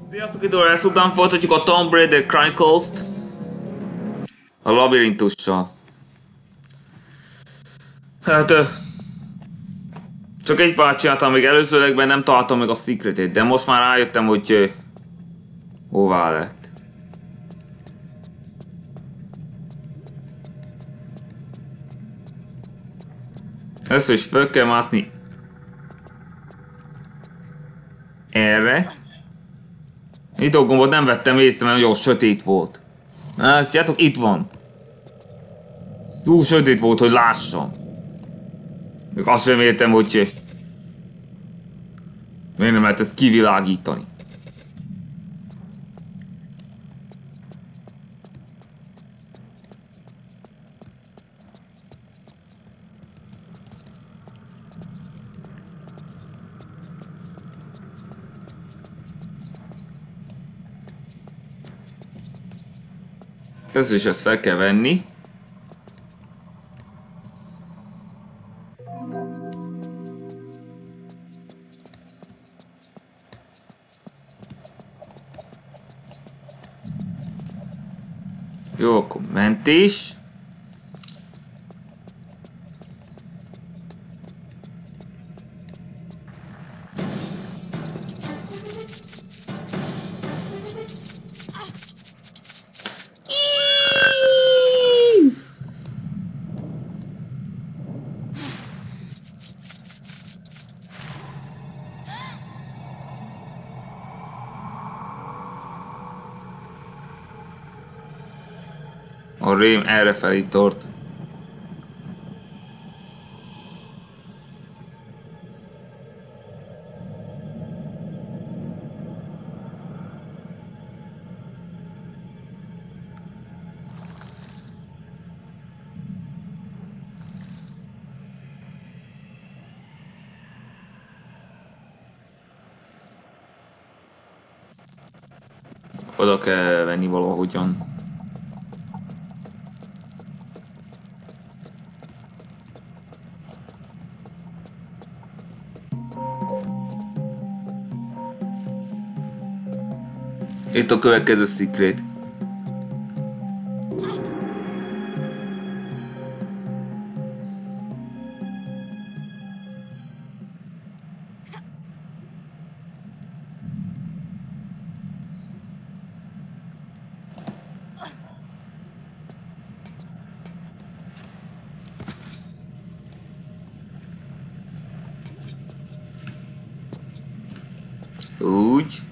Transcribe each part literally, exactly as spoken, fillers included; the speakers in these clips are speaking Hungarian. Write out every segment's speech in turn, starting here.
Sziasztok, idő lesz után folytatjuk a Tomb Raider Chronicles-t a labirintussal. Hát csak egy párt csináltam még előzőlegben, nem találtam meg a secretét, de most már rájöttem, hogy hová lett. Össze is föl kell mászni erre. Itt a gombot nem vettem észre, mert nagyon sötét volt. Látjátok, itt van. Túl sötét volt, hogy lássam. Még azt sem értem, hogy miért nem lehet ezt kivilágítani. Közben is ezt fel kell venni. Jó, akkor mentés. A rém errefelé tart. Oda kell venni valahogyan. Itt a következő secret. Úgy.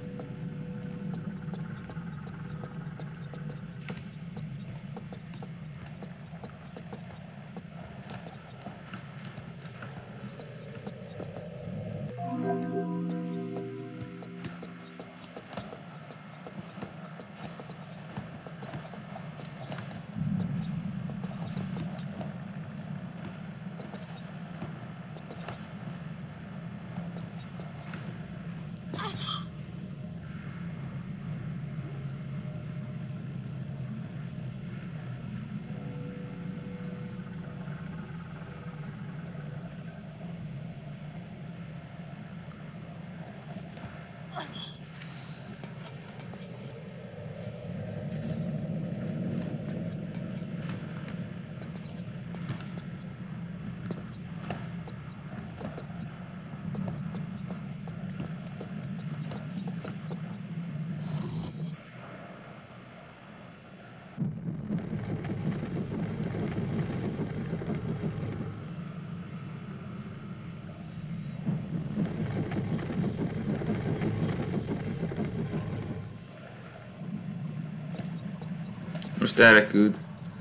Most erre küld.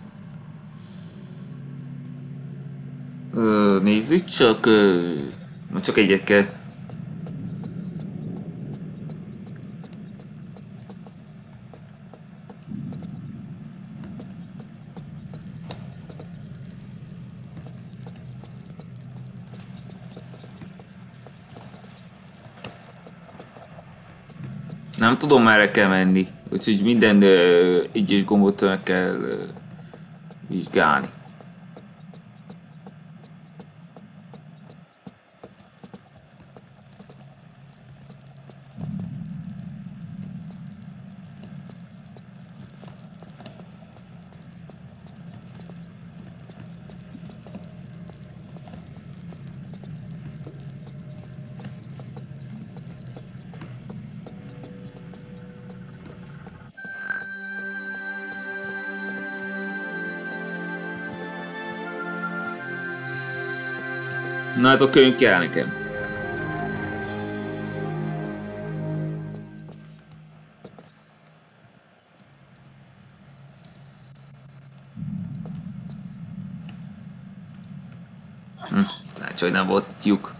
Ö, nézzük csak... Ö, csak egyet kell. Nem tudom, merre kell menni. Úgyhogy minden ö, egyes gombot meg kell ö, vizsgálni. Na, ez a könyv kell nekem. Hm, tehát, hogy nem volt lyuk.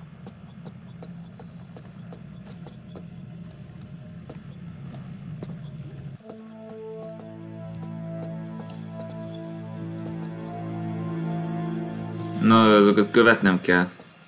Na, azokat követnem kell.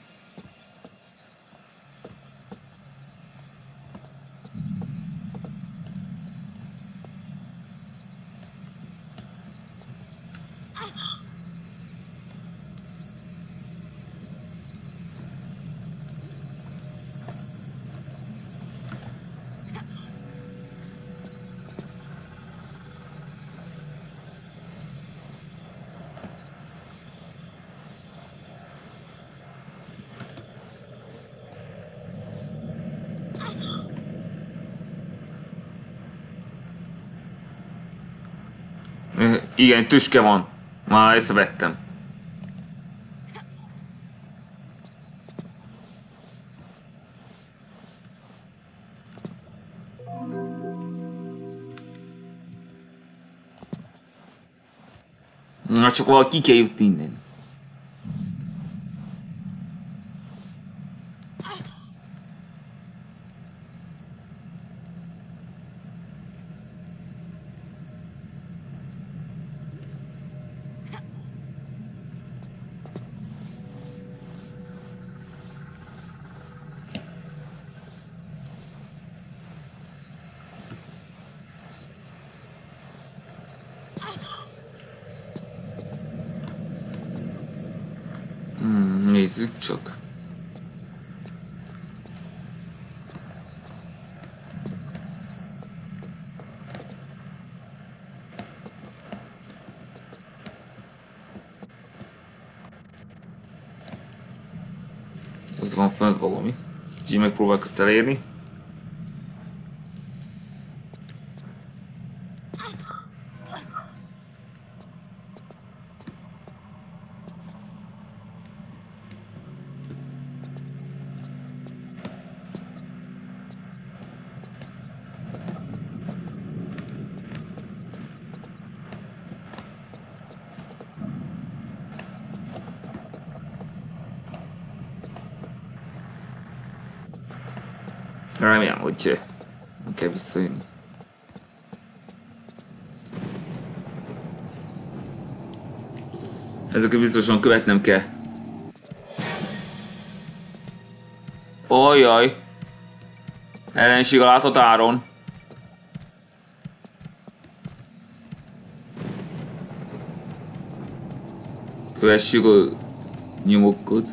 Igen, tüske van. Már észrevettem. Na, csak valahogy ki kell jutni innen. Hmm, nézzük csak. Az van fönt valami. Így megpróbálok ezt elérni. Remélem, hogy nem kell visszajönni. Ezeket biztosan követnem kell. Ajjaj! Ellenség a látott áron. Kövessük a nyomokat.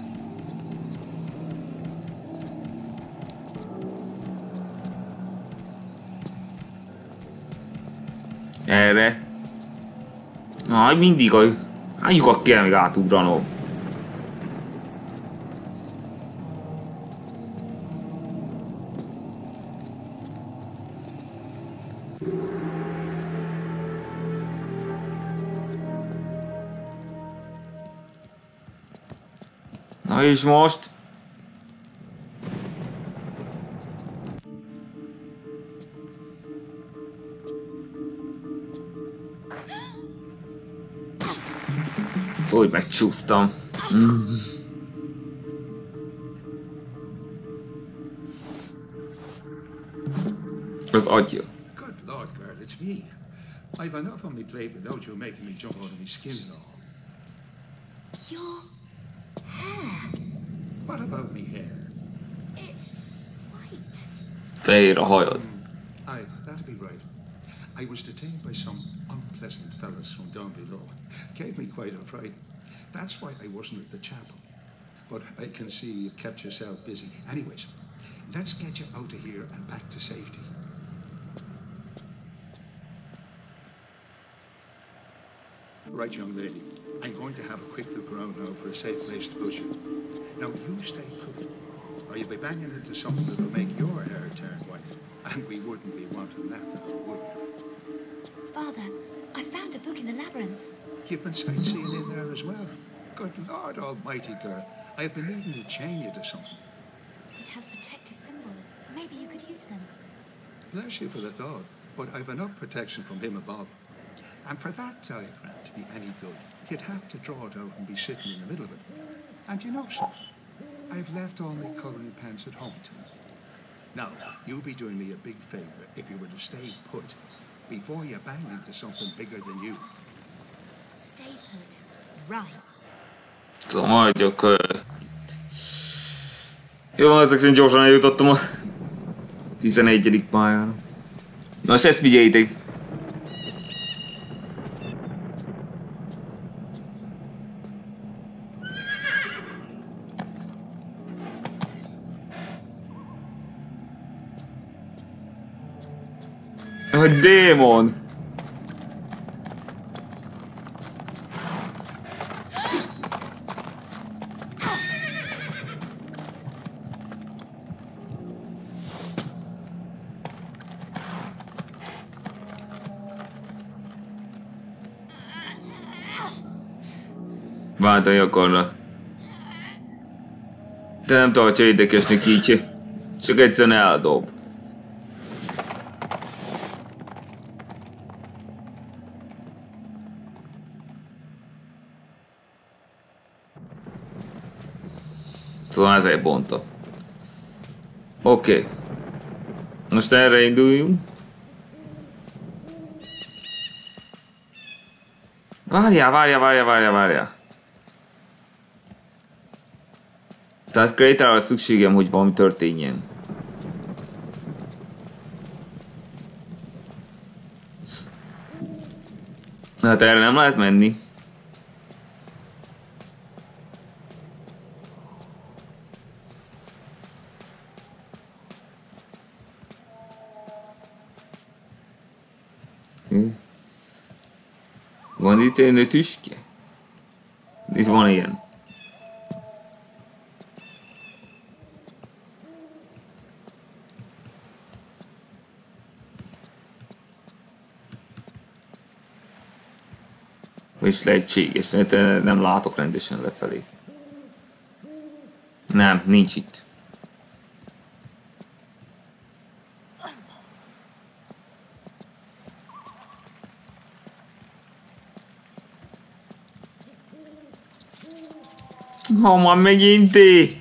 Erre. Na, mindig a... Hát lyukat kell még átugranom. Na és most? Hogy megcsúsztam. Mm. Az agya. Good Lord, girl, it's me. I've enough on my plate without you making me jump out of my skin and all. Your hair. What about me hair? It's white. Fehér a hajad. Aye, that'd be right. I was detained by some unpleasant fellas from down below. Gave me quite a fright. That's why I wasn't at the chapel. But I can see you've kept yourself busy. Anyways, let's get you out of here and back to safety. Right, young lady. I'm going to have a quick look around now for a safe place to put you. Now, you stay put, or you'll be banging into something that'll make your hair turn white. And we wouldn't be wanting that now, would we? Father, I found a book in the labyrinth. You've been sightseeing in there as well. Good Lord almighty, girl. I've been needing to chain you to something. It has protective symbols. Maybe you could use them. Bless you for the thought, but I've enough protection from him above. And for that diagram to be any good, you'd have to draw it out and be sitting in the middle of it. And you know something? I've left all my colouring pens at home tonight. Now, you'll be doing me a big favour if you were to stay put before you bang into something bigger than you. Stay put. Right. Szóval maradjak. Jó, ezek szerint gyorsan eljutottam a tizenegyedik pályára. Na, és ezt figyeljétek! A démon! Váltani akarna. De nem tartja érdekesnek így. Csak egyszerűen eldob. Szóval ezért bonta. Oké. Okay. Most erre induljunk. Várjál, várjál, várjál, várjál, várjál. Tehát Krétára szükségem, hogy valami történjen. Hát erre nem lehet menni. Van itt egy tüske? Itt van ilyen. És lehetséges, mert nem látok rendesen lefelé. Nem, nincs itt. Ha ma megint ti!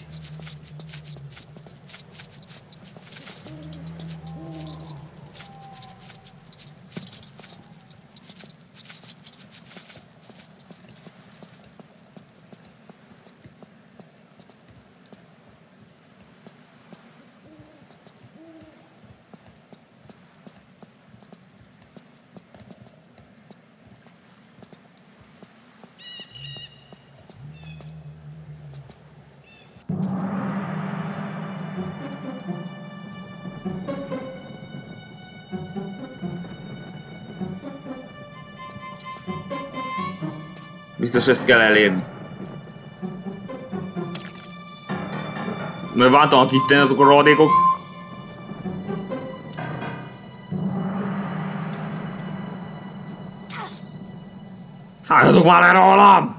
Biztos ezt kell elérni. Mert váltanak itt azok a rohadékok. Szálljatok már le rólam!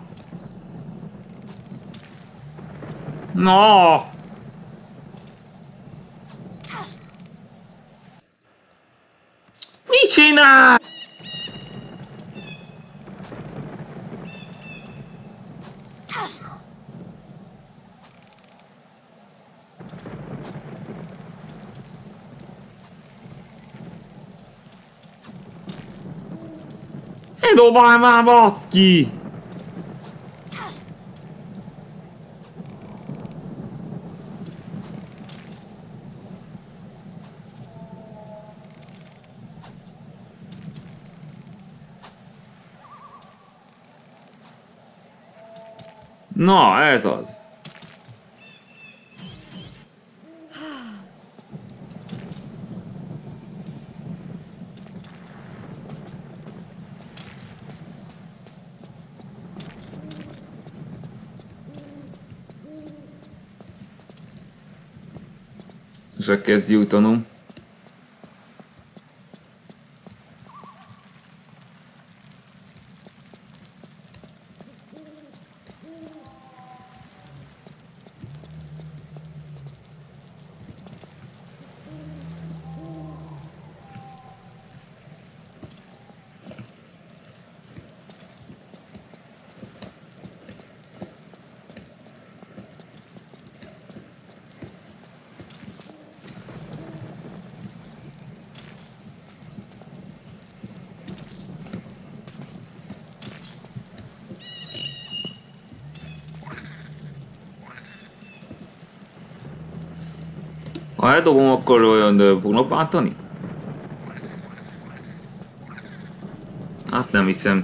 No! Mit csinál? Dobálj már, baszki! Na, ez az. És kezdj jutanom. Ha eldobom, akkor olyan fognak bántani? Hát nem hiszem.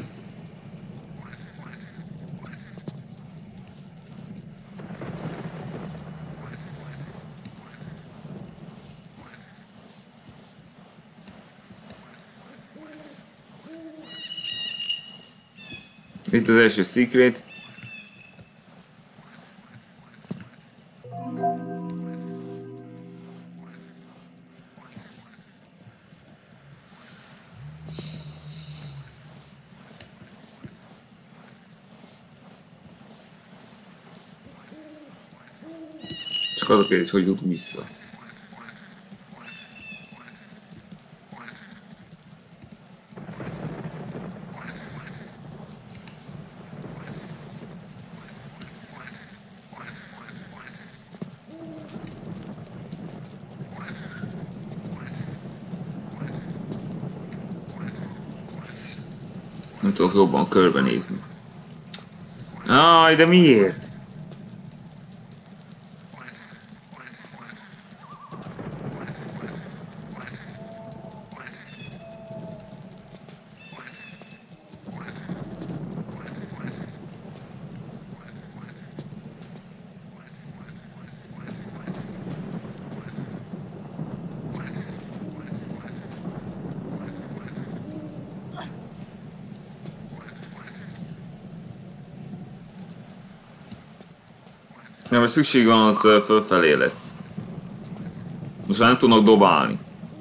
Itt az első secret. Csak az a kérdés, hogy jut vissza. Nem tudok jobban körbenézni. Áj, de miért? Nem, mert szükség van, az fölfelé lesz. Most nem tudnak dobálni.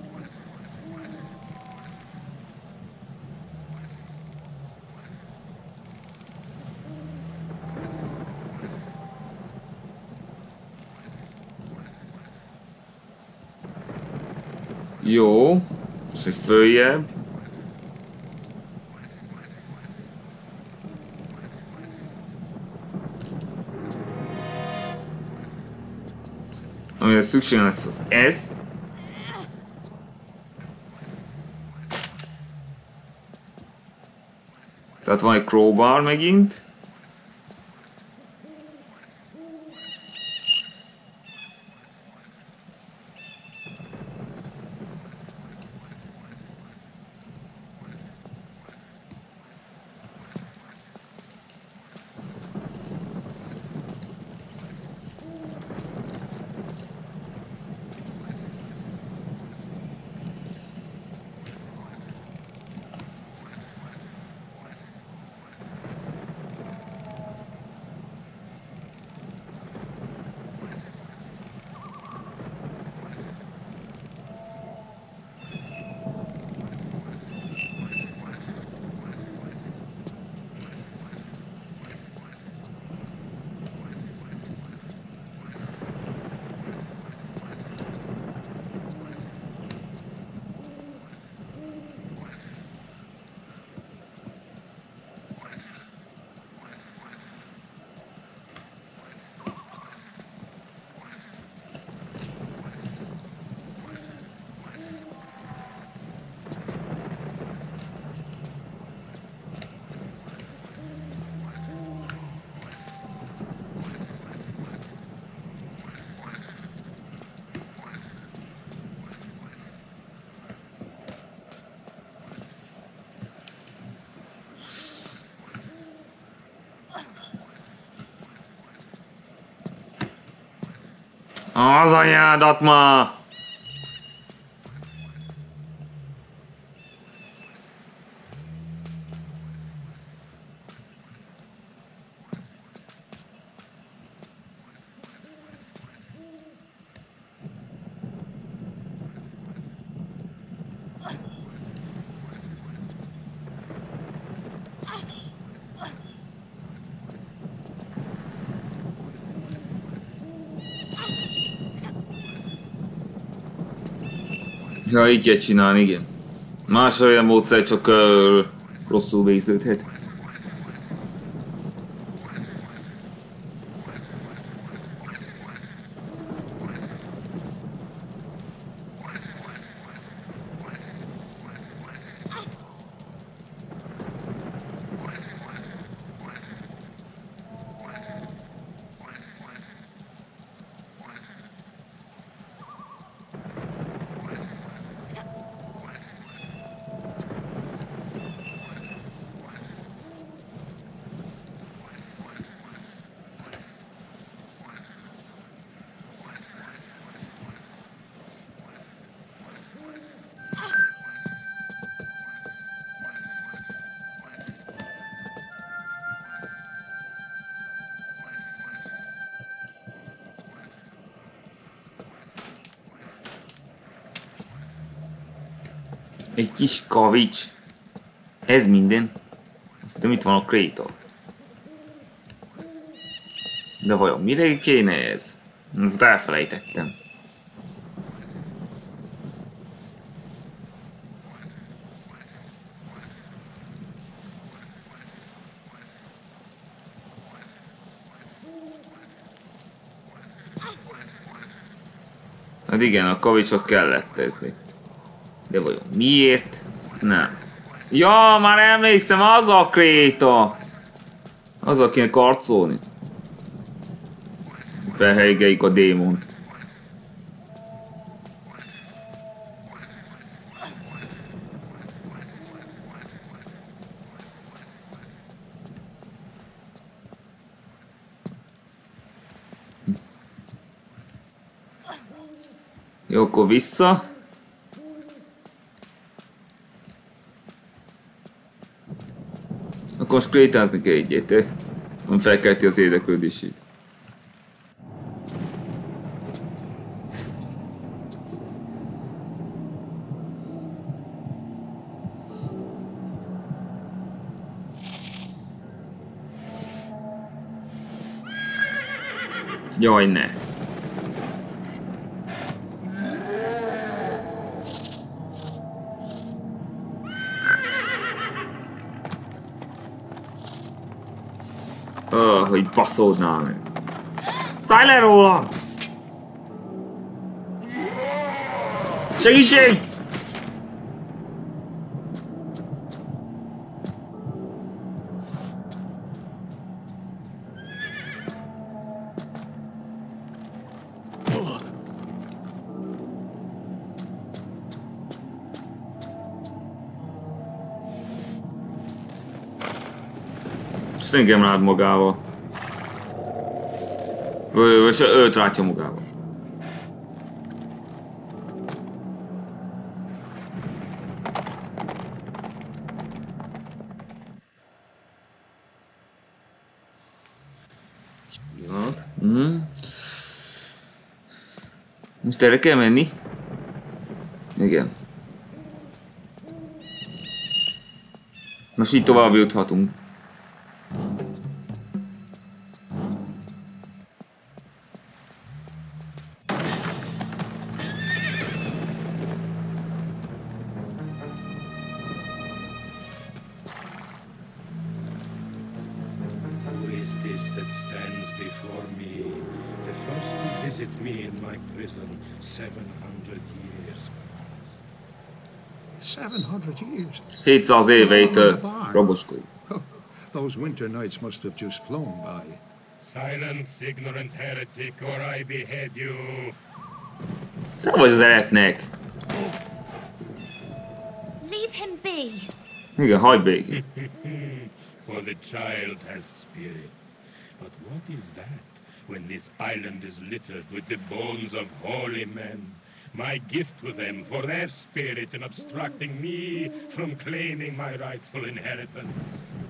Jó. És egy följebb. Amire szükség lesz az ez. Tehát van egy crowbar megint. Az anyádat ma! Ja, így kell csinálni, igen. Más olyan módszer csak uh, rosszul végződhet. Egy kis kavics. Ez minden. Azt itt van a kréta. De vajon mire kéne ez? Ezt elfelejtettem. Hát igen, a kavicsot kellett ez. De vajon miért? Ezt nem. Ja, már emlékszem, az a kréta! Azzal kéne karcolni. Felhelyegeljük a démont. Jó, akkor vissza. Akkor most krétázni kell egyet, ami felkelti az érdeklődését. Jaj, ne! Oh, hogy baszódnál meg! Szállj le róla! Segítség! Ezt engem rád magával. Vagy őt rátja magával. Mm. Most erre kell menni? Igen. Most így tovább juthatunk. hétszáz éveitől roboskodik. Those winter nights must have just flown by. Silence, ignorant heretic, or I behead you. Nem vagy az eretnek. Leave him be. Igen, hagyd békén. For the child has spirit. But what is that when this island is littered with the bones of holy men? My gift to them for their spirit in obstructing me from claiming my rightful inheritance.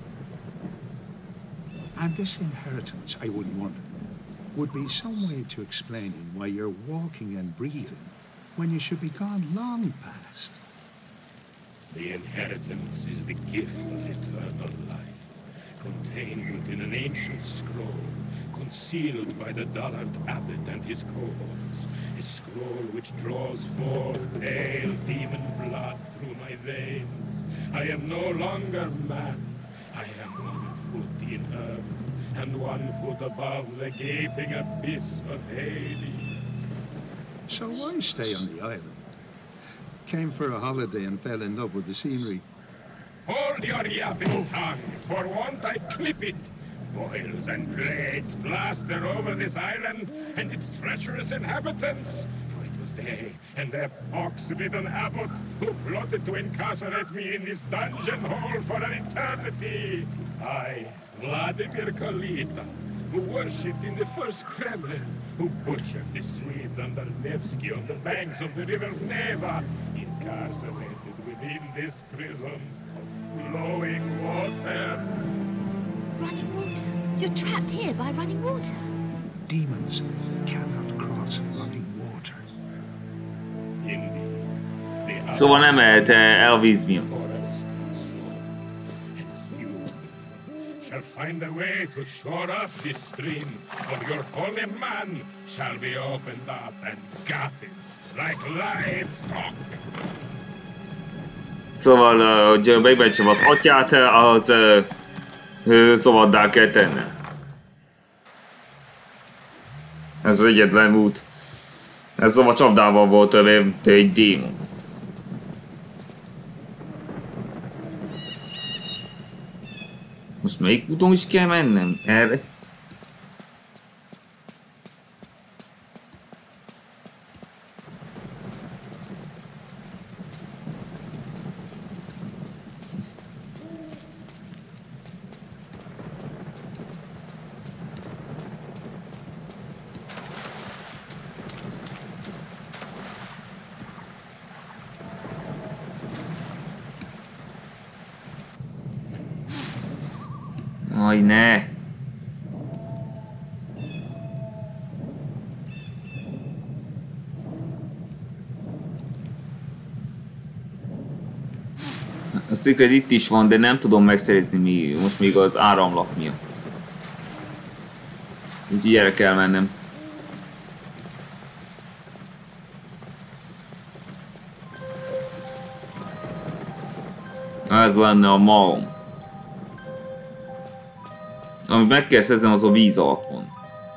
And this inheritance, I would wonder, would be some way to explaining why you're walking and breathing when you should be gone long past. The inheritance is the gift of eternal life, contained within an ancient scroll, concealed by the dullard abbot and his cohorts, a scroll which draws forth pale demon blood through my veins. I am no longer man. I am one foot in earth, and one foot above the gaping abyss of Hades. So why stay on the island? Came for a holiday and fell in love with the scenery. Hold your yapping tongue, for want I clip it. Boils and plagues plaster over this island and its treacherous inhabitants. For it was they and their pox-ridden abbot who plotted to incarcerate me in this dungeon hole for an eternity. I, Vladimir Kalita, who worshipped in the first Kremlin, who butchered the Swedes under Nevsky on the banks of the river Neva, incarcerated within this prison of flowing water. Running water? You're trapped here by running water. Demons cannot cross running water. Indeed, the Szóval nem mehet el víz miatt. forest and so, and you shall find a way to shore up this stream, or your holy man shall be opened up and gutted like livestock. Szóval, hogy megbecsem az atyát, az uh, szabaddá kell tenni. Ez az egyetlen út. Ez szóval csapdában volt egy démon. Most melyik úton is kell mennem? Erre? Aj, ne! A Secret itt is van, de nem tudom megszerezni mi, most még az áramlat miatt. Úgyhogy erre kell mennem. Ez lenne a malom. Amit meg kell szereznem, az a víz alatt van.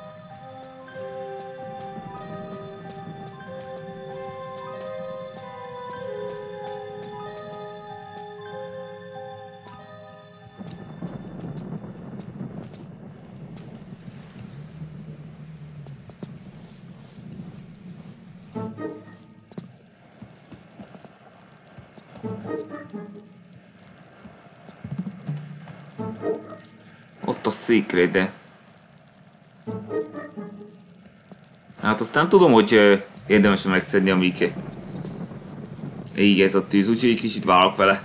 Ott a secret, de... Hát azt nem tudom, hogy uh, érdemes megszedni, amíg így ez a tűz, úgyhogy egy kicsit várok vele.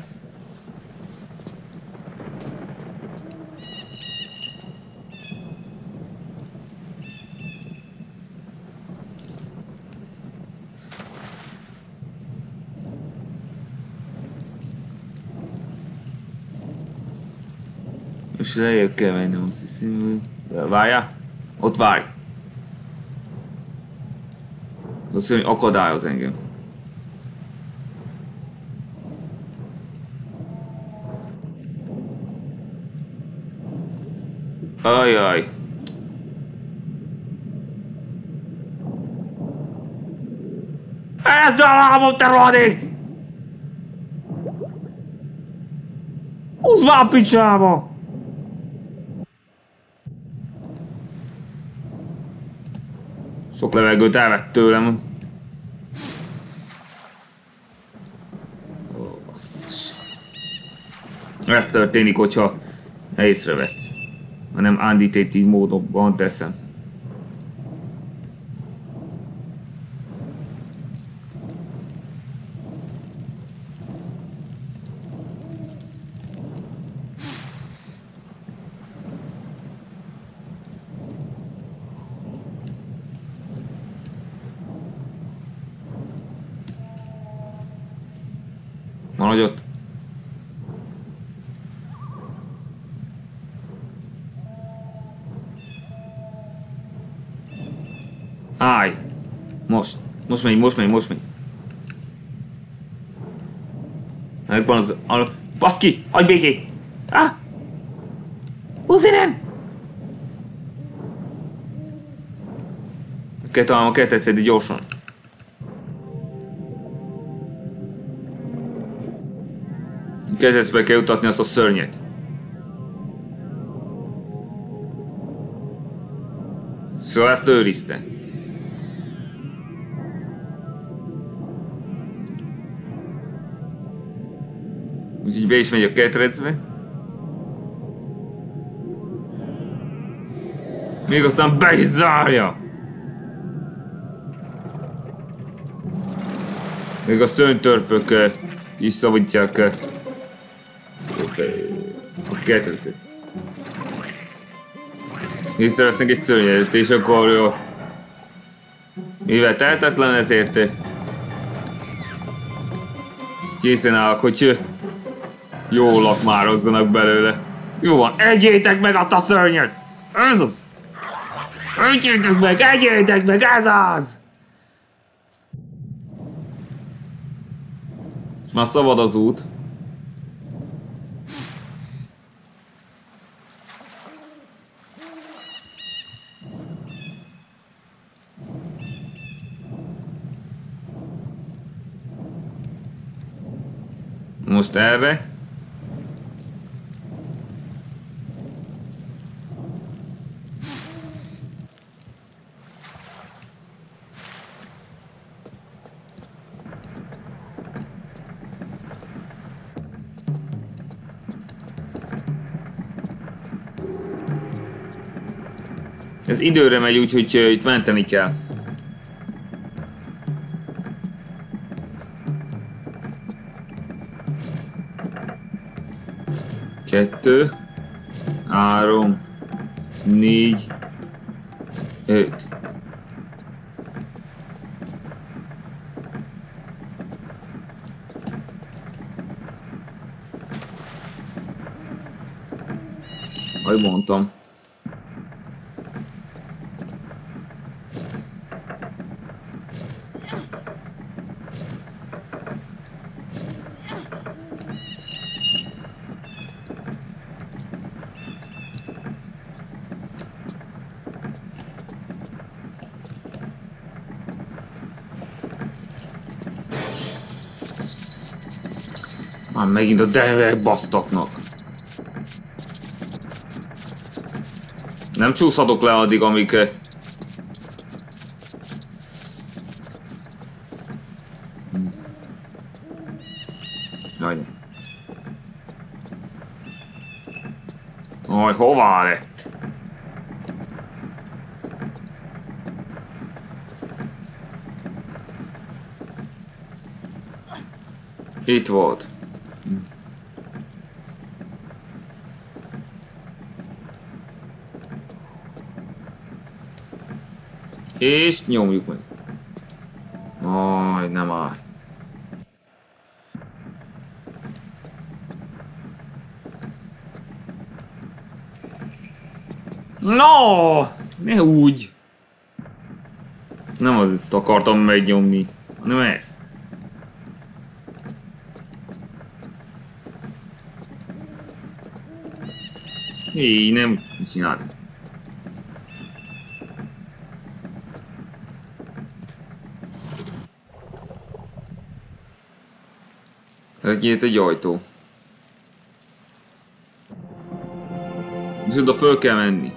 És lejjebb kell mennem, azt hiszem, hogy... Várjál! Ott várj! Az azt mondja, hogy akadályoz engem. Ajaj! Ez a lábom, te rohadék! Húzd már a picsába! Sok levegőt elvett tőlem. Ó, basszus. Ez történik, hogyha észrevesz. Hanem undetected módon teszem. Maradj ott. Állj! Most. Most megy, most megy, most megy. Megvan az... A... Baszki! Hagyj béké! Ah! Húzz innen! Kell talán a kettet szedni gyorsan. Kezdetbe kell jutatni azt a szörnyet. Szóval ezt őrizte. Úgyhogy be is megy a ketrecbe. Még aztán be is zárja! Még a szörnytörpök is szabadják a ketrecet. Észrevesznek egy szörnyet, és akkor jó. Mivel tehetetlen, ezért készen állok, hogy jól lakmározzanak belőle. Jó van, egyétek meg azt a szörnyet! Ez az! Egyétek meg, egyétek meg, ez az! És már szabad az út. Most erre. Ez időre megy, úgyhogy uh, itt menteni kell. Kettő, három, négy, öt. Ahogy mondtam. Már megint a derekek basztatnak. Nem csúszhatok le addig, amíg... Jaj. Aj, hová lett? Itt volt. És nyomjuk meg. Aj, nem áll. No! Ne úgy! Nem azt akartam megnyomni, hanem ezt. Hé, nem csináltam. Nyílt egy ajtó. És oda föl kell menni.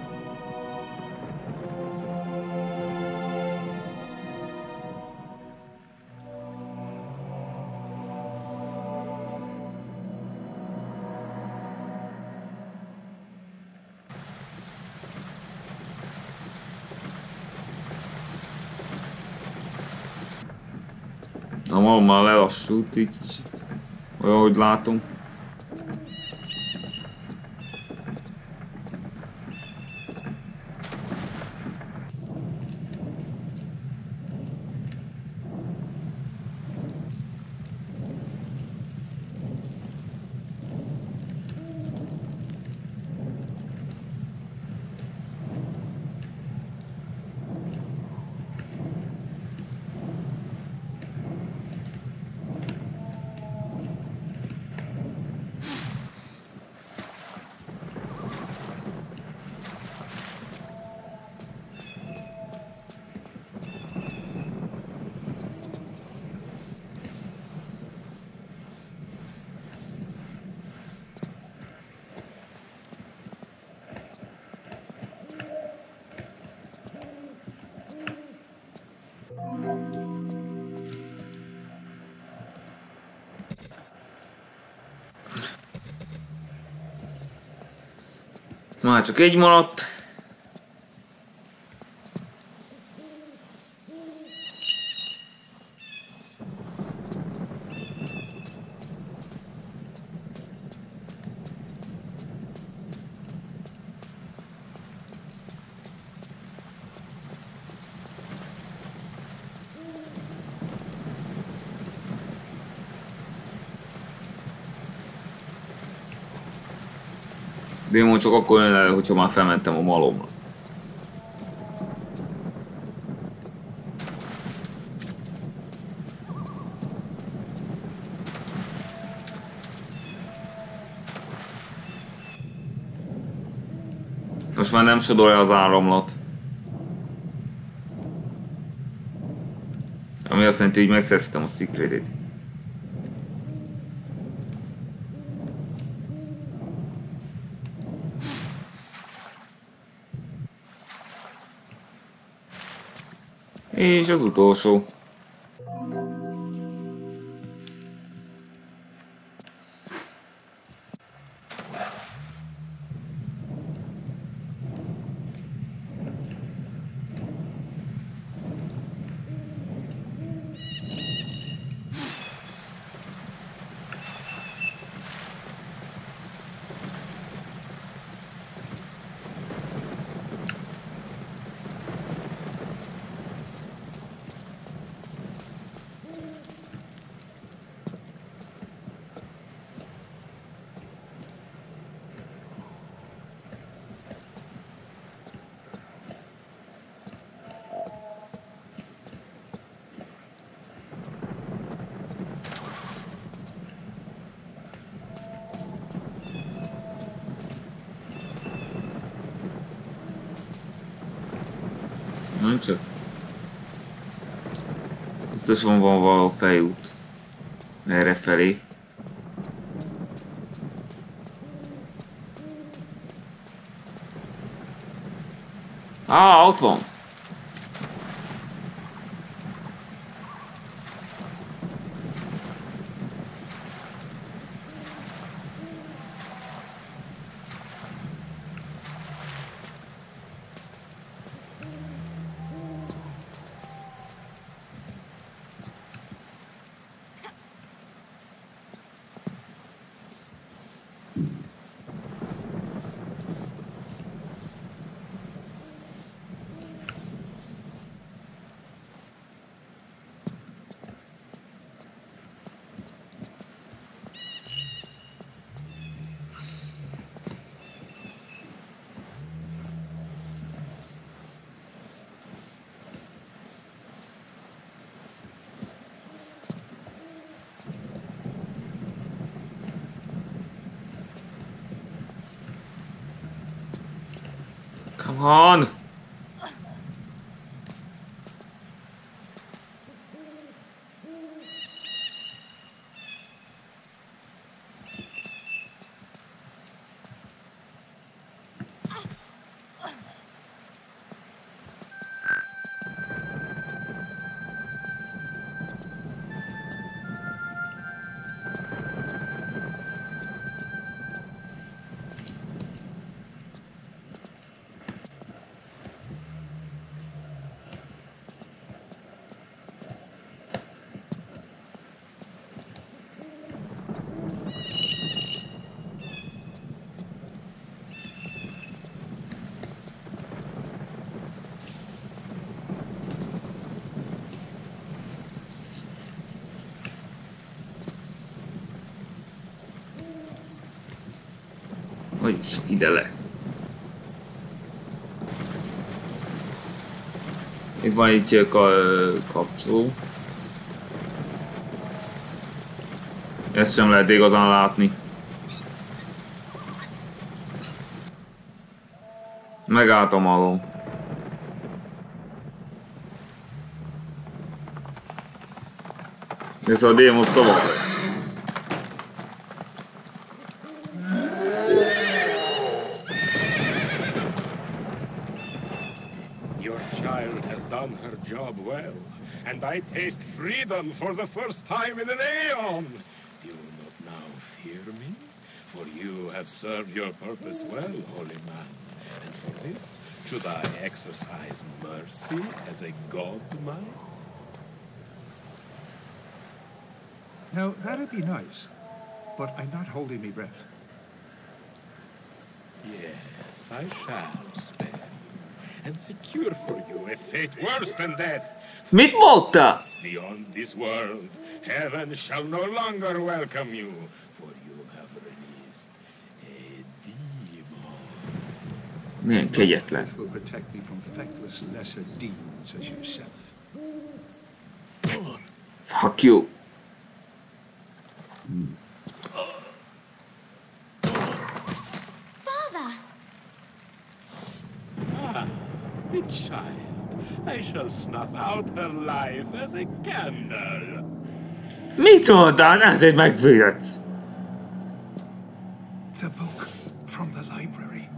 Na, valami már lelassult egy kicsit. Olyan, hogy látom. Már csak egy maradt. Démon csak akkor jön elő, hogyha már felmentem a malomra. Most már nem sodorja az áramlat. Ami azt jelenti, hogy megszerezhetem a secretet. És az utolsó. Nem csak. Biztosan van valahol fejút. Erre felé. Á, ott van. Come on! Hogy ide le. Itt van egy kapcsoló. Ezt sem lehet igazán látni. Megállt a malom. Ez a démon szava. Job well, and I taste freedom for the first time in an aeon. Do you not now fear me? For you have served your purpose well, holy man. And for this, should I exercise mercy as a god might? Now, that'd be nice, but I'm not holding me breath. Yes, I shall spare you, and secure for you a fate worse than death. Mit mondta? Beyond this world, heaven shall no longer welcome you, for you have released a demon. Milyen kegyetlen. This will protect me from feckless lesser demons as yourself. Fuck you. Father! Ah, the child. I shall snuff out her life as a candle. Mit mondtál? Ezért megfizetsz. The book from the library.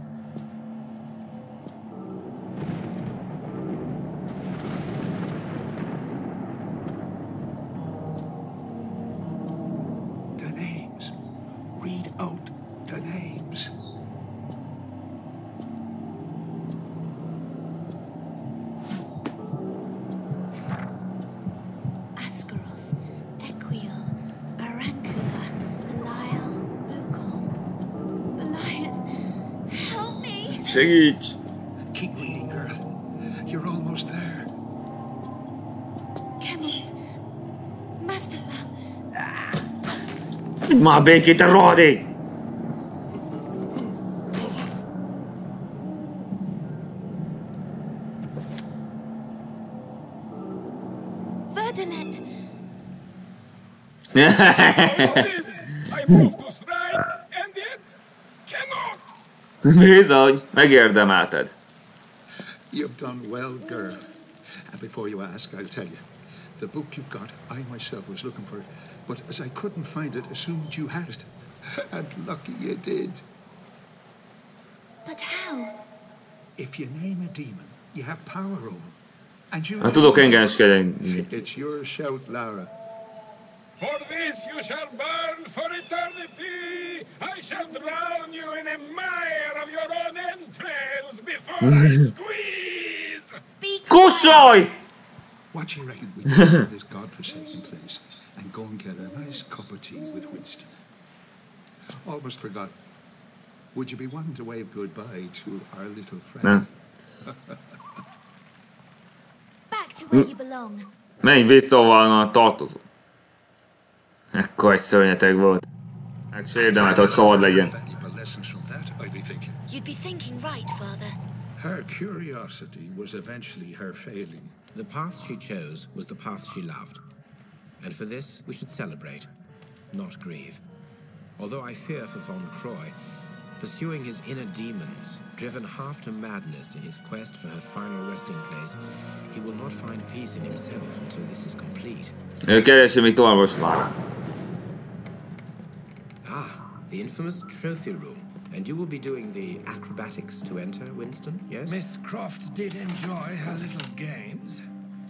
The names. Read out the names. Ascaroth, Equiel, Arancula, Belial, Bucon. Beliath, help me! Segíts! Keep reading, girl. You're almost there. Chemos, Mustafa, Már békét, te rohadék! Verdalet, This I move to strike, and yet cannot. Bizony, megérdemelted. You've done well, girl. And before you ask, I'll tell you. The book you've got, I myself was looking for it, but as I couldn't find it, assumed you had it. And lucky you did. but how? If you name a demon, you have power over him. And you... Hát tudok engedelmeskedni. It's your shout, Lara. For this you shall burn for eternity. I shall drown you in a mire of your own entrails before I squeeze. Be Kussolj! What do you reckon we do for this godforsaken place and go and get a nice cup of tea with Winston? Almost forgot. Would you be wanting to wave goodbye to our little friend? Nem. back to where you belong. Menj vissza, ahol a tartozó. Ekkor egy szörnyeteg volt. Meg se érdemelt, hogy szabad legyen. Valuable lessons from that, I'd be thinking. You'd be thinking right, Father. Her curiosity was eventually her failing. The path she chose was the path she loved. And for this, we should celebrate, not grieve. Although I fear for von Croy, pursuing his inner demons, driven half to madness in his quest for her final resting place, he will not find peace in himself until this is complete. Ő keresi, mit olvas már. Ah, the infamous trophy room. And you will be doing the acrobatics to enter, Winston, yes? Miss Croft did enjoy her little games.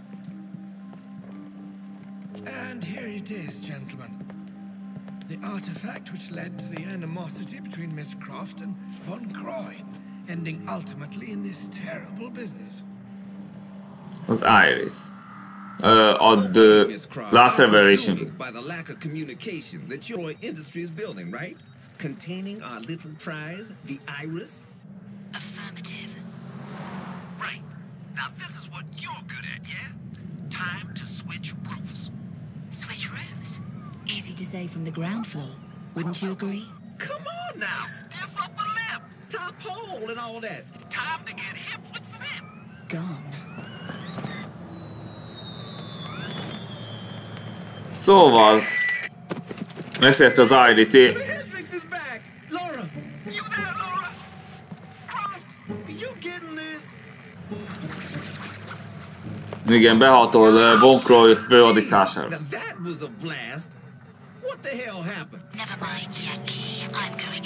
And here it is, gentlemen. The artifact which led to the animosity between Miss Croft and von Croy, ending ultimately in this terrible business. Az Iris. Uh, on the last revelation. By the lack of communication that your industry is building, right? Containing our little prize, the Iris? Affirmative. Right. Now this is what you're good at, yeah? Time to switch roofs. Switch roofs. Easy to say from the ground floor. Wouldn't you agree? Come on now, stiff up a lip, top hole and all that. Time to get hip with Sim. Gone. Szóval... Megszerezte az Iris-t. Hendrix is back. Laura, you there, Laura? Croft, you getting this? Igen, behatol uh, von Croy főhadiszására. Now that was a blast. What the hell happened? Never mind, Yankee. I'm going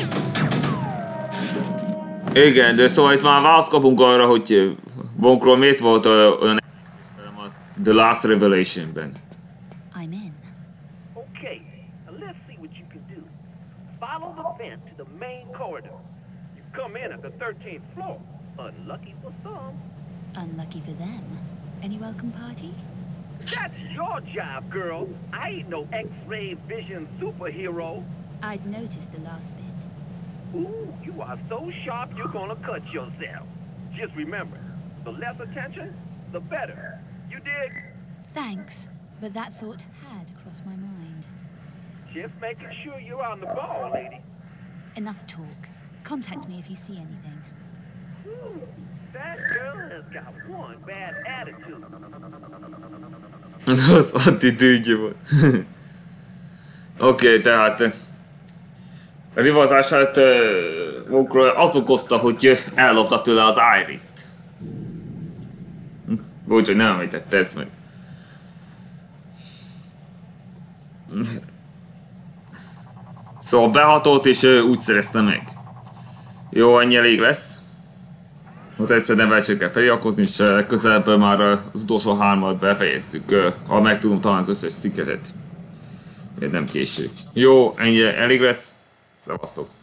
in. Igen, de szóval itt már választ kapunk arra, hogy von Croy miért volt uh, olyan The Last Revelation-ben. I'm in. Okay, now let's see what you can do. Follow the vent to the main corridor. You come in at the thirteenth floor. Unlucky for some. Unlucky for them. Any welcome party? That's your job, girl. I ain't no X-ray vision superhero. I'd noticed the last bit. Ooh, you are so sharp you're gonna cut yourself. Just remember, the less attention, the better. You dig? Thanks, but that thought had crossed my mind. Just making sure you're on the ball, lady. Enough talk. Contact me if you see anything. That girl has got one bad attitude. Az attitűdje volt. Oké, okay, tehát rivazását uh, az okozta, hogy ellopta tőle az Iris-t. Bocs, hogy nem említette ezt meg. Szóval behatolt és uh, úgy szerezte meg. Jó, ennyi elég lesz. Ott egyszerűen versenyt kell feliratkozni, és uh, közelebb már uh, az utolsó hármat befejezzük, uh, ha meg tudom talán az összes sziketet. Nem késő. Jó, ennyi elég lesz. Szevasztok!